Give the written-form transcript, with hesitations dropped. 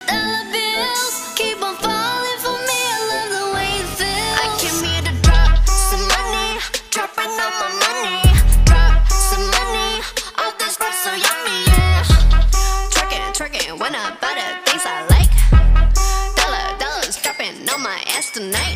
Dollar bills keep on falling for me. I love the way it feels. I came here to drop some money, dropping all my money. Drop some money, all this stuff so yummy, yeah. Twerking when I buy the things I like. Dollars dropping on my ass tonight.